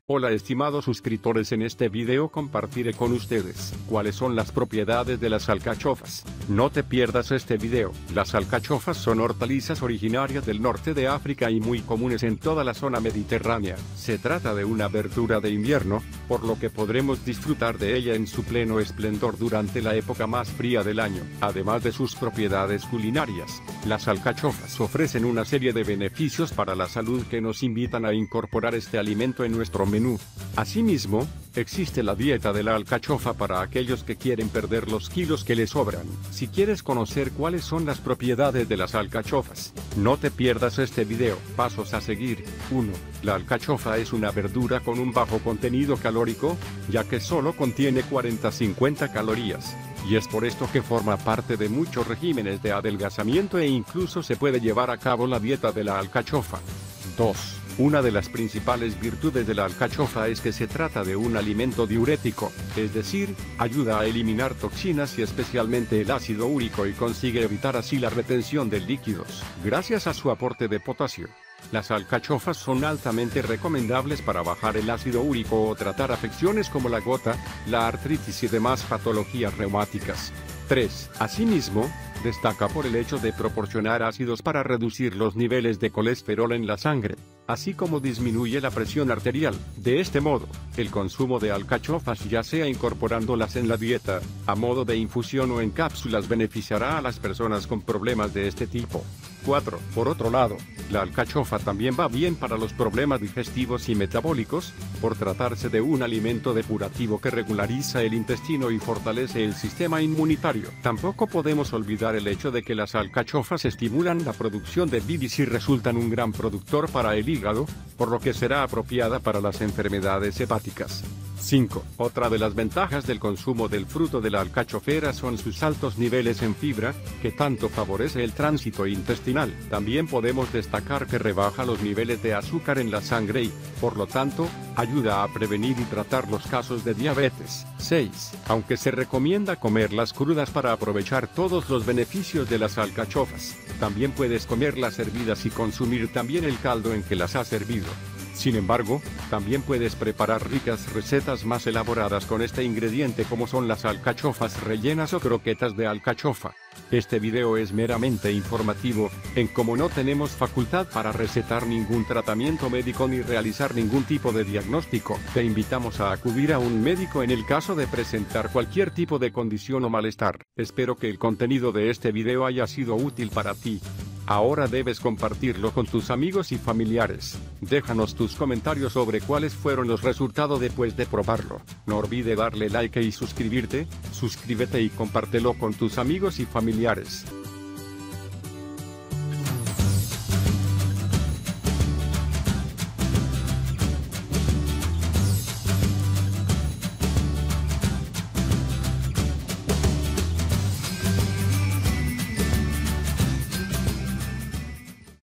Hola estimados suscriptores, en este video compartiré con ustedes cuáles son las propiedades de las alcachofas. No te pierdas este video. Las alcachofas son hortalizas originarias del norte de África y muy comunes en toda la zona mediterránea. Se trata de una verdura de invierno, por lo que podremos disfrutar de ella en su pleno esplendor durante la época más fría del año. Además de sus propiedades culinarias, las alcachofas ofrecen una serie de beneficios para la salud que nos invitan a incorporar este alimento en nuestro menú. Asimismo, existe la dieta de la alcachofa para aquellos que quieren perder los kilos que les sobran. Si quieres conocer cuáles son las propiedades de las alcachofas, no te pierdas este video. Pasos a seguir. 1. La alcachofa es una verdura con un bajo contenido calórico, ya que solo contiene 40-50 calorías. Y es por esto que forma parte de muchos regímenes de adelgazamiento e incluso se puede llevar a cabo la dieta de la alcachofa. 2. Una de las principales virtudes de la alcachofa es que se trata de un alimento diurético, es decir, ayuda a eliminar toxinas y especialmente el ácido úrico y consigue evitar así la retención de líquidos, gracias a su aporte de potasio. Las alcachofas son altamente recomendables para bajar el ácido úrico o tratar afecciones como la gota, la artritis y demás patologías reumáticas. 3. Asimismo, destaca por el hecho de proporcionar ácidos para reducir los niveles de colesterol en la sangre, así como disminuye la presión arterial. De este modo, el consumo de alcachofas, ya sea incorporándolas en la dieta, a modo de infusión o en cápsulas, beneficiará a las personas con problemas de este tipo. 4. Por otro lado, la alcachofa también va bien para los problemas digestivos y metabólicos, por tratarse de un alimento depurativo que regulariza el intestino y fortalece el sistema inmunitario. Tampoco podemos olvidar el hecho de que las alcachofas estimulan la producción de bilis y resultan un gran productor para el hígado, por lo que será apropiada para las enfermedades hepáticas. 5. Otra de las ventajas del consumo del fruto de la alcachofera son sus altos niveles en fibra, que tanto favorece el tránsito intestinal. También podemos destacar que rebaja los niveles de azúcar en la sangre y, por lo tanto, ayuda a prevenir y tratar los casos de diabetes. 6. Aunque se recomienda comerlas crudas para aprovechar todos los beneficios de las alcachofas, también puedes comerlas hervidas y consumir también el caldo en que las has servido. Sin embargo, también puedes preparar ricas recetas más elaboradas con este ingrediente, como son las alcachofas rellenas o croquetas de alcachofa. Este video es meramente informativo, en como no tenemos facultad para recetar ningún tratamiento médico ni realizar ningún tipo de diagnóstico. Te invitamos a acudir a un médico en el caso de presentar cualquier tipo de condición o malestar. Espero que el contenido de este video haya sido útil para ti. Ahora debes compartirlo con tus amigos y familiares. Déjanos tus comentarios sobre cuáles fueron los resultados después de probarlo. No olvides darle like y suscribirte. Suscríbete y compártelo con tus amigos y familiares.